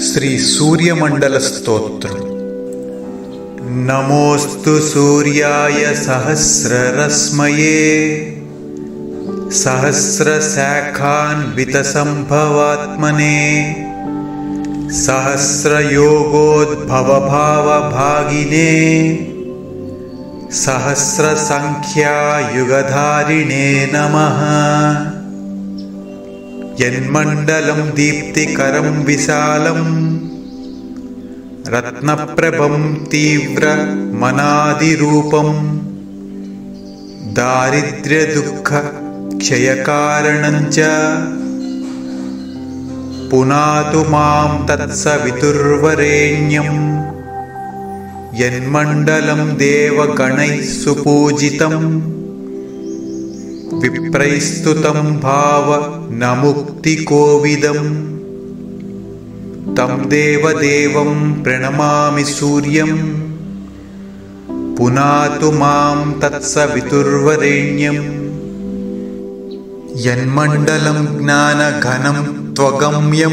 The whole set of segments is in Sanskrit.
श्री सूर्यमंडल स्तोत्रम्। नमोस्तु सूर्याय सहस्ररश्मये सहस्रशाखान्वितसंभवात्मने सहस्रयोगोद्भवभावभागिने सहस्रसंख्यायुगधारिणे नमः। यन्मण्डलं दीप्तिकरं विशालं रत्नप्रभं तीव्रमनादिरूपं दारिद्र्यदुःखक्षयकारणं च पुनातु मां तत्सवितुर्वरेण्यं। यन्मण्डलं देवगणैः सुपूजितं विप्रैस्तुतं भावनमुक्तिकोविदं। तं देवदेवं प्रणमामि सूर्यं पुनातु मां तत्सवितुर्वरेण्यं। यन्मण्डलं ज्ञानघनं त्वगम्यं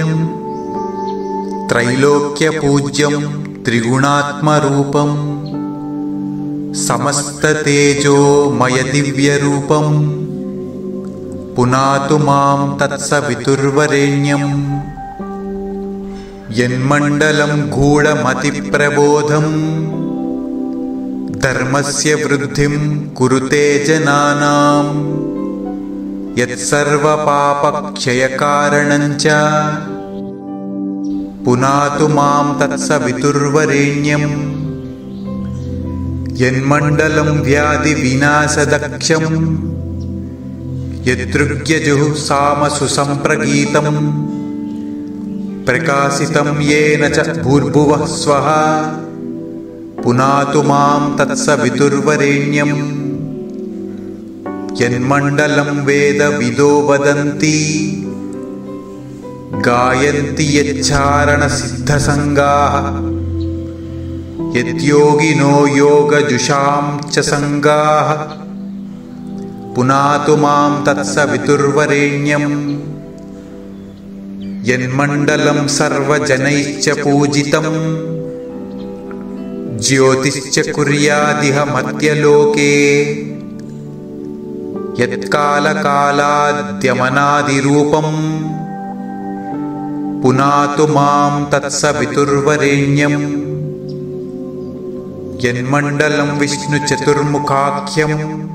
त्रैलोक्यपूज्यं त्रिगुणात्मरूपं समस्ततेजोमयदिव्यरूपं पुनातु मां तत्सवितुर्वरेण्यं। यन्मण्डलं गूढमतिप्रबोधं धर्मस्य वृद्धिं कुरुते जनानां यत्सर्वपापक्षयकारणं च पुनातु मां तत्सवितुर्वरेण्यं। यन्मण्डलं व्याधिविनाशदक्षं यदृग्यजुःसामसुसम्प्रगीतं प्रकाशितं येन च भूर्भुवः स्वः पुनातु मां तत्सवितुर्वरेण्यं। यन्मण्डलं वेदविदो वदन्ति गायन्ति यच्चारणसिद्धसङ्गाः यद्योगिनो योगजुषां च सङ्गाः पुनातु मां तत्सवितुर्वरेण्यं। यन्मण्डलं सर्वजनैश्च पूजितं ज्योतिश्च कुर्यादिह मध्यलोके यत्कालकालाद्यमनादिरूपं पुनातु मां तत्सवितुर्वरेण्यं। यन्मण्डलं विष्णुचतुर्मुखाख्यं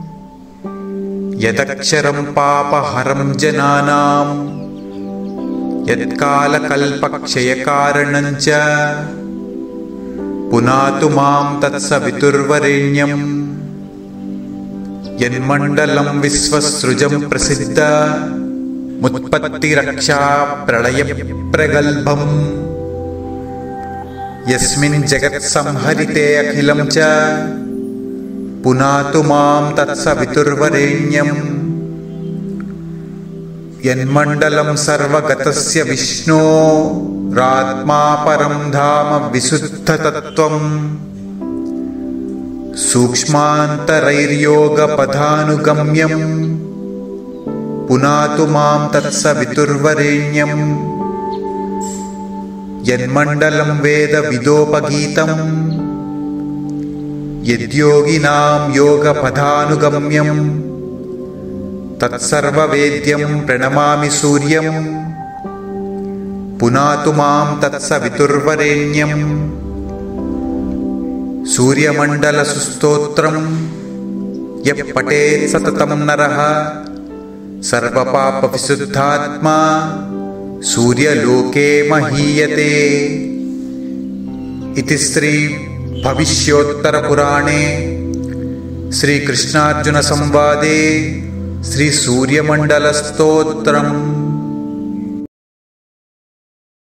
यदक्षरं पापहरं जनानां यत्कालकल्पक्षयकारणं च पुनातु मां तत्सवितुर्वरेण्यं। यन्मण्डलं विश्वसृजं प्रसिद्ध मुत्पत्तिरक्षा प्रलयप्रगल्भं यस्मिन् जगत्संहरिते अखिलं च पुनातु मां तत्सवितुर्वरेण्यं। यन्मण्डलं सर्वगतस्य विष्णोरात्मा परं धाम विशुद्धतत्त्वं सूक्ष्मान्तरैर्योगपदानुगम्यं पुनातु मां तत्सवितुर्वरेण्यं। यन्मण्डलं वेदविदोपगीतं यद्योगिनां योगपदानुगम्यं तत्सर्ववेद्यं प्रणमामि सूर्यं पुनातु मां तत्सवितुर्वरेण्यं। सूर्यमण्डलस्तोत्रं यः पठेत् सततं नरः सर्वपापविशुद्धात्मा सूर्यलोके महीयते। इति श्री भविष्योत्तरपुराणे श्रीकृष्णार्जुनसंवादे श्री सूर्यमण्डलस्तोत्रम्।